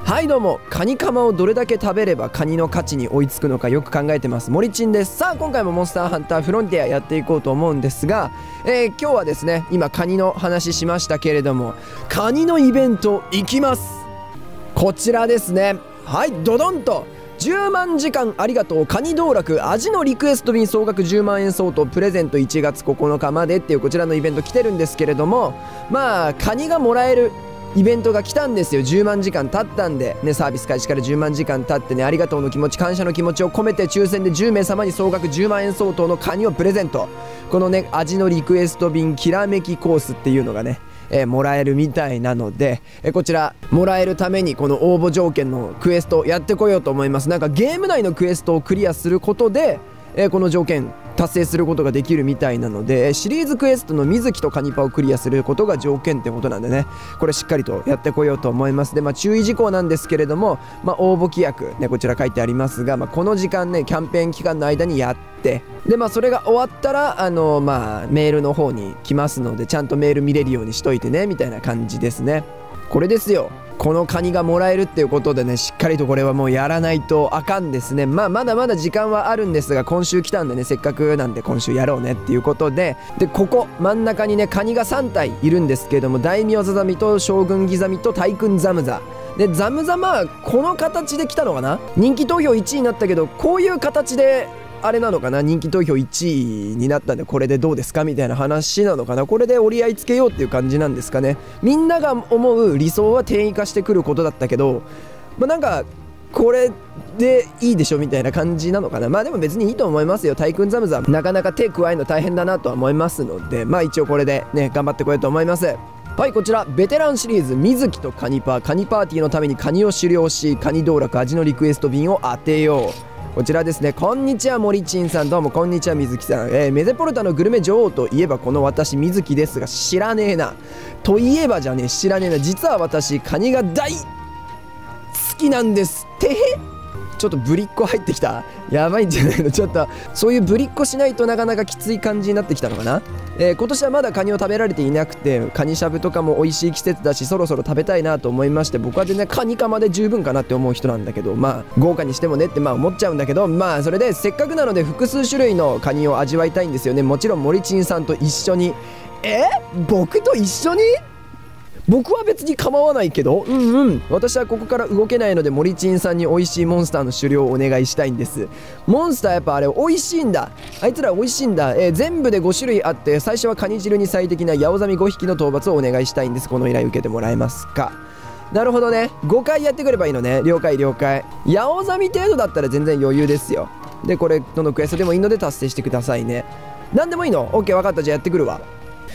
はいどうも、カニカマをどれだけ食べればカニの価値に追いつくのかよく考えてます森珍です。さあ今回もモンスターハンターフロンティアやっていこうと思うんですが、今日はですね、今カニの話しましたけれども、カニのイベント行きます。こちらですね。はい、ドドンと10万時間ありがとうカニ道楽味のリクエスト便総額10万円相当プレゼント1月9日までっていうこちらのイベント来てるんですけれども、まあカニがもらえるイベントが来たんですよ。10万時間経ったんでね、サービス開始から10万時間経ってね、ありがとうの気持ち、感謝の気持ちを込めて抽選で10名様に総額10万円相当のカニをプレゼント。このね、味のリクエスト便きらめきコースっていうのがね、もらえるみたいなので、こちらもらえるためにこの応募条件のクエストやってこようと思います。なんかゲーム内のクエストをクリアすることで、この条件達成することができるみたいなので、シリーズクエストの水木とカニパをクリアすることが条件ってことなんでね、これしっかりとやってこようと思います。で、注意事項なんですけれども、応募規約ね、こちら書いてありますが、この時間ね、キャンペーン期間の間にやって、でそれが終わったらメールの方に来ますので、ちゃんとメール見れるようにしといてねみたいな感じですね。これですよ。このカニがもらえるっていうことでね、しっかりとこれはもうやらないとあかんですね。まだまだ時間はあるんですが、今週来たんでね、せっかくなんで今週やろうねっていうことで、ここ真ん中にね、カニが3体いるんですけれども、大名ザザミと将軍ギザミと大君ザムザで、ザムザこの形で来たのかな。人気投票1位になったけど、こういう形であれなのかな、人気投票1位になったんで、これでどうですかみたいな話なのかな。これで折り合いつけようっていう感じなんですかね。みんなが思う理想は転移化してくることだったけど、なんかこれでいいでしょみたいな感じなのかな。でも別にいいと思いますよ。大君ザムザなかなか手加えるの大変だなとは思いますので、一応これでね頑張ってこようと思います。はい、こちらベテランシリーズ水木とカニパーティーのためにカニを狩猟し、カニ道楽味のリクエスト便を当てよう。こちらですね。こんにちは森珍さん、どうもこんにちは水木さん。メゼポルタのグルメ女王といえばこの私水木ですが、知らねえなといえばじゃねえ、知らねえな。実は私カニが大好きなんですって。ちょっとぶりっ子入ってきた。やばいんじゃないの。ちょっとそういうぶりっ子しないとなかなかきつい感じになってきたのかな。今年はまだカニを食べられていなくて、カニしゃぶとかも美味しい季節だし、そろそろ食べたいなと思いまして、僕は全然カニカマで十分かなって思う人なんだけど、豪華にしてもねって思っちゃうんだけど、それでせっかくなので複数種類のカニを味わいたいんですよね。もちろん森珍さんと一緒に。僕と一緒に？僕は別に構わないけど、私はここから動けないので、森珍さんに美味しいモンスターの狩猟をお願いしたいんです。モンスターやっぱあれ美味しいんだ。あいつら美味しいんだ。全部で5種類あって、最初はカニ汁に最適なヤオザミ5匹の討伐をお願いしたいんです。この依頼受けてもらえますか？なるほどね。5回やってくればいいのね。了解了解。ヤオザミ程度だったら全然余裕ですよ。でこれどのクエストでもいいので達成してくださいね。何でもいいの？ OK 分かった。じゃあやってくるわ。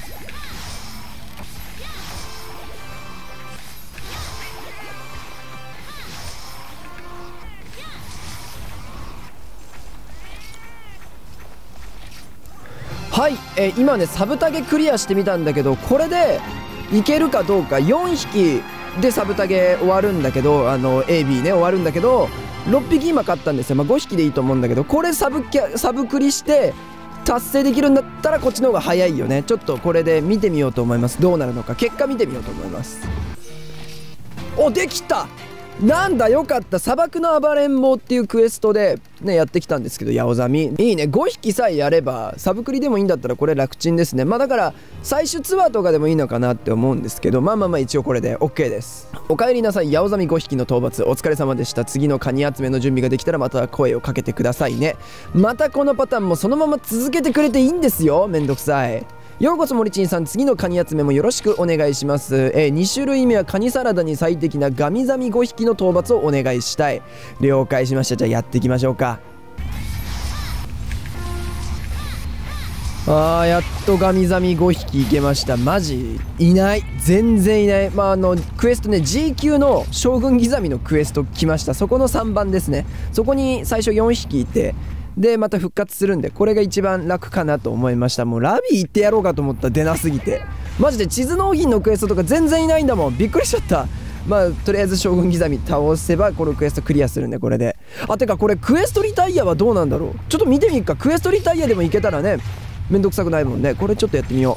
はい、今ねサブタゲクリアしてみたんだけど、これでいけるかどうか。4匹でサブタゲ終わるんだけど、AB ね終わるんだけど、6匹今買ったんですよ。5匹でいいと思うんだけど、これサブクリして達成できるんだったらこっちの方が早いよね。ちょっとこれで見てみようと思います。どうなるのか結果見てみようと思います。お、できた。なんだよかった。砂漠の暴れん坊っていうクエストでねやってきたんですけど、ヤオザミいいね。5匹さえやればサブクリでもいいんだったらこれ楽ちんですね。だから最終ツアーとかでもいいのかなって思うんですけど、一応これで OK です。お帰りなさい。ヤオザミ5匹の討伐お疲れ様でした。次のカニ集めの準備ができたらまた声をかけてくださいね。またこのパターンもそのまま続けてくれていいんですよ。めんどくさい。ようこそ森珍さん、次のカニ集めもよろしくお願いします。2種類目はカニサラダに最適なガミザミ5匹の討伐をお願いしたい。了解しました。じゃあやっていきましょうか。やっとガミザミ5匹いけました。マジいない、全然いない。クエストね G 級の将軍ギザミのクエスト来ました。そこの3番ですね。そこに最初4匹いて、でまた復活するんで、これが一番楽かなと思いました。もうラビー行ってやろうかと思った。出なすぎてマジで地図納品のクエストとか全然いないんだもん。びっくりしちゃった。とりあえず将軍ギザミ倒せばこのクエストクリアするんで、これで。てかこれクエストリタイアはどうなんだろう。ちょっと見てみっか。クエストリタイアでもいけたらねめんどくさくないもんね。これちょっとやってみよ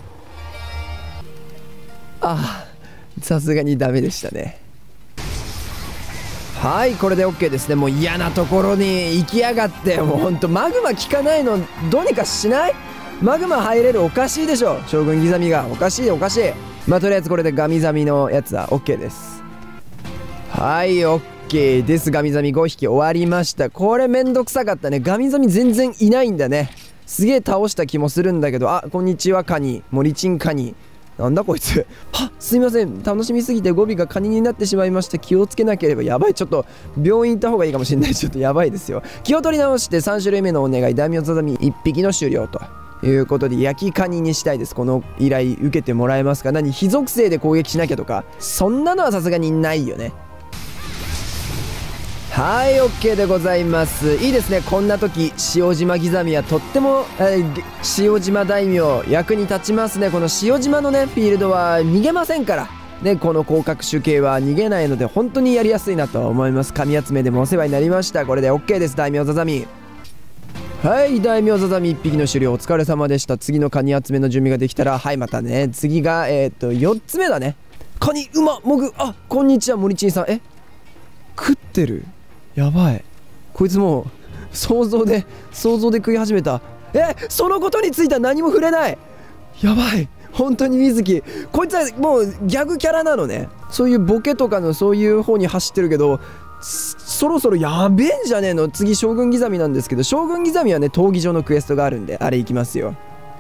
う。さすがにダメでしたね。 はい、これで OK ですね。もう嫌なところに行きやがって、もうほんとマグマ効かないのどうにかしない？マグマ入れるおかしいでしょ、将軍ギザミが。おかしいおかしい。まあとりあえずこれでガミザミのやつは OK です。はい、OK です。ガミザミ5匹終わりました。これめんどくさかったね。ガミザミ全然いないんだね。すげえ倒した気もするんだけど、あ、こんにちはカニ、モリチンカニ。なんだこいつ。はっ、すいません、楽しみすぎて語尾がカニになってしまいました。気をつけなければ。やばい、ちょっと病院行った方がいいかもしれない。ちょっとやばいですよ。気を取り直して3種類目のお願い、大名ザザミ1匹の終了ということで、焼きカニにしたいです。この依頼受けてもらえますか？何、火属性で攻撃しなきゃとか、そんなのはさすがにないよね。はい、 OK でございます。いいですね。こんな時塩島ギザミはとっても、塩島大名役に立ちますね。この塩島のねフィールドは逃げませんからね。この広角手形は逃げないので本当にやりやすいなと思います。紙集めでもお世話になりました。これで OK です。大名ザザミ。はい、大名ザザミ1匹の終了、お疲れ様でした。次のカニ集めの準備ができたら、はい、またね。次が4つ目だね。カニ、馬、モグ、あ、こんにちは、モリチンさん。食ってる？やばい、こいつもう想像で食い始めた。そのことについては何も触れない。やばい、本当に水木、こいつはもうギャグキャラなのね。そういうボケとかのそういう方に走ってるけど、そろそろやべえんじゃねえの。次将軍ギザミなんですけど、将軍ギザミはね闘技場のクエストがあるんで、あれ行きますよ。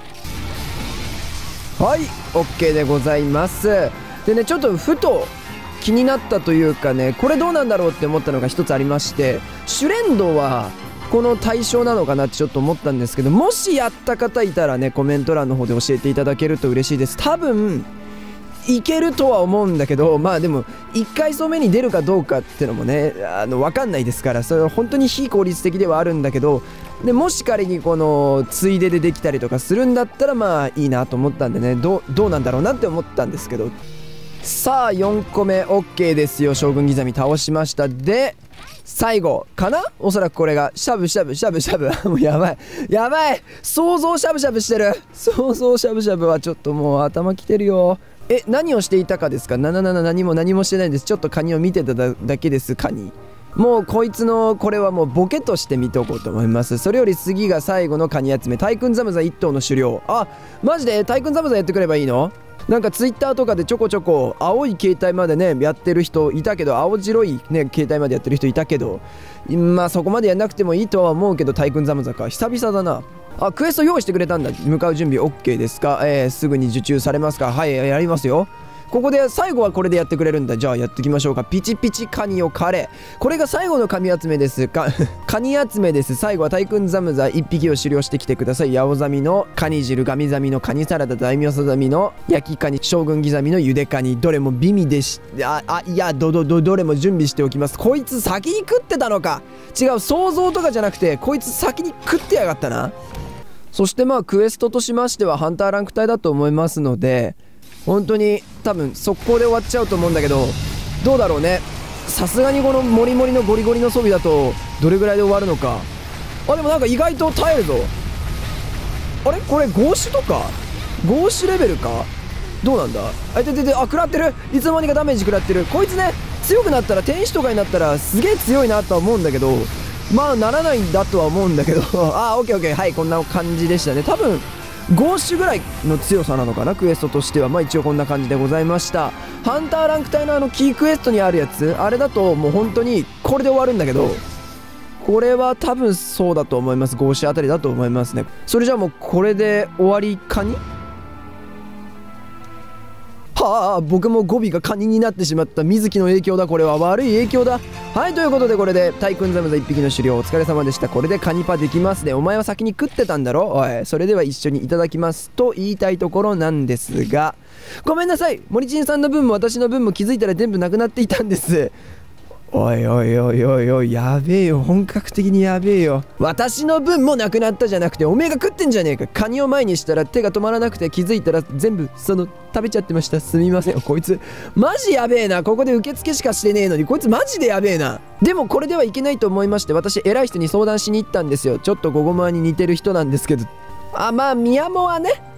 はい、 OK でございます。でね、ちょっとふと気になったというかね、これどうなんだろうって思ったのが一つありまして、シュレンドはこの対象なのかなってちょっと思ったんですけど、もしやった方いたらねコメント欄の方で教えていただけると嬉しいです。多分いけるとは思うんだけど、まあでも1回走目に出るかどうかってのもね分かんないですから、それは本当に非効率的ではあるんだけど、でもし仮にこのついででできたりとかするんだったらまあいいなと思ったんでね、どうなんだろうなって思ったんですけど。さあ4個目 OK ですよ。将軍ギザミ倒しました。で最後かな、おそらくこれがしゃぶしゃぶしゃぶしゃぶもうやばいやばい、想像しゃぶしゃぶしてる。想像しゃぶしゃぶはちょっともう頭きてるよ。何をしていたかですか？何もしてないんです。ちょっとカニを見てただけです。カニもうこいつのこれはもうボケとして見ておこうと思います。それより次が最後のカニ集め、タイクンザムザ1頭の狩猟。あ、マジでタイクンザムザやってくればいいの？なんかツイッターとかでちょこちょこ青い携帯までねやってる人いたけど、青白いね携帯までやってる人いたけど、まあそこまでやんなくてもいいとは思うけど、タイクンザムザか久々だな。あ、クエスト用意してくれたんだ。向かう準備 OK ですか？すぐに受注されますか？はい、やりますよ。ここで最後はこれでやってくれるんだ。じゃあやっていきましょうか。ピチピチカニをカレー、これが最後のカニ集めですかカニ集めです。最後はタイクンザムザ1匹を狩猟してきてください。ヤオザミのカニ汁、ガミザミのカニサラダ、大名サザミの焼きカニ、将軍ギザミのゆでカニ、どれも美味でし、いやどれも準備しておきます。こいつ先に食ってたのか。違う、想像とかじゃなくてこいつ先に食ってやがったな。そしてまあクエストとしましてはハンターランク帯だと思いますので、本当に多分速攻で終わっちゃうと思うんだけど、どうだろうね。さすがにこのモリモリのゴリゴリの装備だとどれぐらいで終わるのか。あ、でもなんか意外と耐えるぞ。あれこれゴーシュとかゴーシュレベルか、どうなんだ。食らってる。いつの間にかダメージ食らってる。こいつね強くなったら天使とかになったらすげえ強いなとは思うんだけど、まあならないんだとは思うんだけどあ、オッケー、はい、こんな感じでしたね。多分ゴーシュぐらいの強さなのかな、クエストとしては。まあ一応こんな感じでございました。ハンターランク帯のキークエストにあるやつ、あれだともう本当にこれで終わるんだけど、これは多分そうだと思います。ゴーシュあたりだと思いますね。それじゃあもうこれで終わりかに。はあ、僕も語尾がカニになってしまった。水木の影響だ、これは悪い影響だ。はい、ということでこれでタイクンザムザ1匹の狩猟お疲れ様でした。これでカニパできますね。お前は先に食ってたんだろ。おい、それでは一緒にいただきますと言いたいところなんですが、ごめんなさい、モリチンさんの分も私の分も気づいたら全部なくなっていたんです。おい、やべえよ、本格的にやべえよ。私の分もなくなったじゃなくておめえが食ってんじゃねえか。カニを前にしたら手が止まらなくて気づいたら全部食べちゃってました。すみません。こいつマジやべえな。ここで受付しかしてねえのにこいつマジでやべえな。でもこれではいけないと思いまして、私偉い人に相談しに行ったんですよ。ちょっとゴゴマに似てる人なんですけど、まあ宮モはね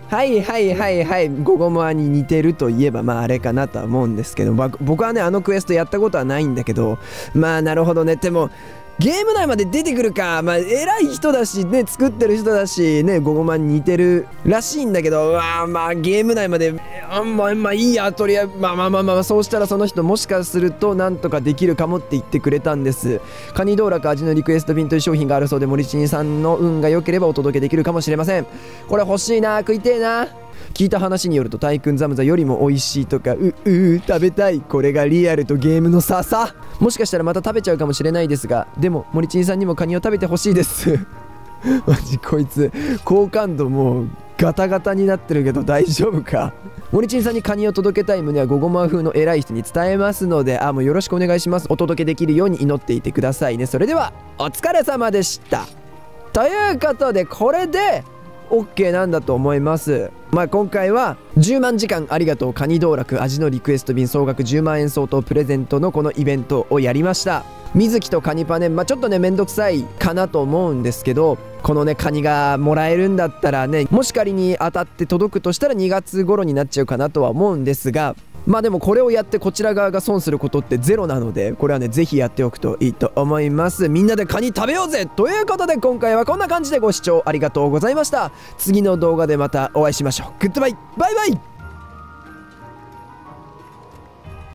はいはいはいはい、ゴゴモアに似てるといえばまああれかなとは思うんですけど、僕はねあのクエストやったことはないんだけど、まあなるほどね。でもゲーム内まで出てくるか、まあ偉い人だしね、作ってる人だしね、ゴゴマに似てるらしいんだけど、まあゲーム内までまあいいや、とりあえずまあそうしたらその人もしかするとなんとかできるかもって言ってくれたんです。カニ道楽味のリクエスト便という商品があるそうで、森珍さんの運が良ければお届けできるかもしれません。これ欲しいな、食いてえな。聞いた話によると、タイクンザムザよりも美味しいとか、食べたい。これがリアルとゲームの差さ。もしかしたらまた食べちゃうかもしれないですが、でも森珍さんにもカニを食べてほしいですマジこいつ好感度もうガタガタになってるけど大丈夫か。森珍さんにカニを届けたい旨はゴゴマ風の偉い人に伝えますので、もうよろしくお願いします。お届けできるように祈っていてくださいね。それではお疲れ様でした。ということでこれでOK なんだと思います。今回は10万時間ありがとうカニ道楽味のリクエスト便総額10万円相当プレゼントのこのイベントをやりました。水木とカニパネ、ちょっとねめんどくさいかなと思うんですけど、このねカニがもらえるんだったらね、もし仮に当たって届くとしたら2月頃になっちゃうかなとは思うんですが、でもこれをやってこちら側が損することってゼロなので、これはねぜひやっておくといいと思います。みんなでカニ食べようぜということで、今回はこんな感じでご視聴ありがとうございました。次の動画でまたお会いしましょう。グッドバイ、バイバイ。